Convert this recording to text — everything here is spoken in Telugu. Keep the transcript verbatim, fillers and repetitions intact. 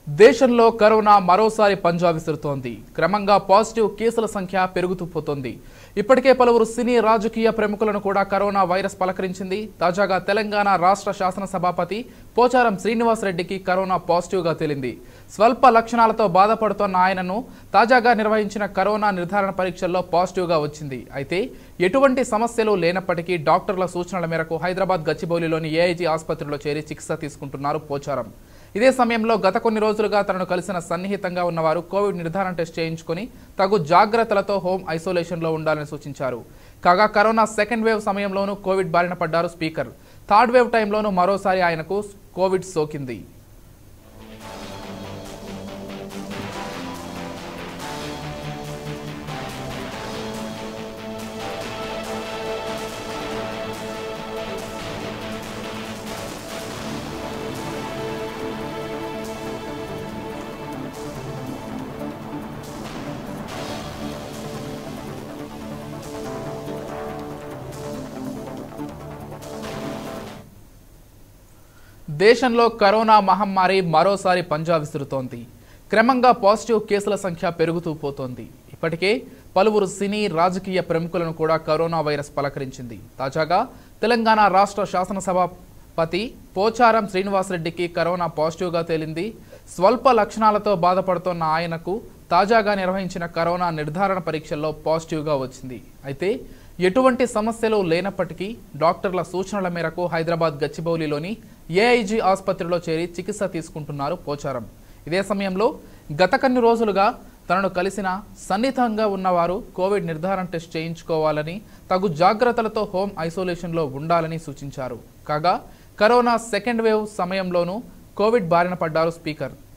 దేశంలో కరోనా మరోసారి పంజా విసురుతోంది. క్రమంగా పాజిటివ్ కేసుల సంఖ్య పెరుగుతూ పోతోంది. ఇప్పటికే పలువురు సినీ రాజకీయ ప్రముఖులను కూడా కరోనా వైరస్ పలకరించింది. తాజాగా తెలంగాణ రాష్ట్ర శాసన సభాపతి పోచారం శ్రీనివాస్ రెడ్డికి కరోనా పాజిటివ్గా తేలింది. స్వల్ప లక్షణాలతో బాధపడుతోన్న ఆయనను తాజాగా నిర్వహించిన కరోనా నిర్ధారణ పరీక్షల్లో పాజిటివ్గా వచ్చింది. అయితే ఎటువంటి సమస్యలు లేనప్పటికీ డాక్టర్ల సూచనల మేరకు హైదరాబాద్ గచ్చిబౌలిలోని ఏఐజీ ఆసుపత్రిలో చేరి చికిత్స తీసుకుంటున్నారు పోచారం. ఇదే సమయంలో గత కొన్ని రోజులుగా తనను కలిసిన సన్నిహితంగా ఉన్నవారు కోవిడ్ నిర్ధారణ టెస్ట్ చేయించుకుని తగు జాగ్రత్తలతో హోమ్ ఐసోలేషన్లో ఉండాలని సూచించారు. కాగా కరోనా సెకండ్ వేవ్ సమయంలోనూ కోవిడ్ బారిన పడ్డారు స్పీకర్. థర్డ్ వేవ్ టైంలోనూ మరోసారి ఆయనకు కోవిడ్ సోకింది. దేశంలో కరోనా మహమ్మారి మరోసారి పంజా విసురుతోంది. క్రమంగా పాజిటివ్ కేసుల సంఖ్య పెరుగుతూ పోతోంది. ఇప్పటికే పలువురు సినీ రాజకీయ ప్రముఖులను కూడా కరోనా వైరస్ పలకరించింది. తాజాగా తెలంగాణ రాష్ట్ర శాసనసభాపతి పోచారం శ్రీనివాస్ రెడ్డికి కరోనా పాజిటివ్గా తేలింది. స్వల్ప లక్షణాలతో బాధపడుతోన్న ఆయనకు తాజాగా నిర్వహించిన కరోనా నిర్ధారణ పరీక్షల్లో పాజిటివ్గా వచ్చింది. అయితే ఎటువంటి సమస్యలు లేనప్పటికీ డాక్టర్ల సూచనల మేరకు హైదరాబాద్ గచ్చిబౌలిలోని ఏఐజీ ఆసుపత్రిలో చేరి చికిత్స తీసుకుంటున్నారు పోచారం. ఇదే సమయంలో గత కొన్ని రోజులుగా తనను కలిసిన సన్నిహితంగా ఉన్నవారు కోవిడ్ నిర్ధారణ టెస్ట్ చేయించుకోవాలని, తగు జాగ్రత్తలతో హోమ్ ఐసోలేషన్లో ఉండాలని సూచించారు. కాగా కరోనా సెకండ్ వేవ్ సమయంలోనూ కోవిడ్ బారిన పడ్డారు స్పీకర్.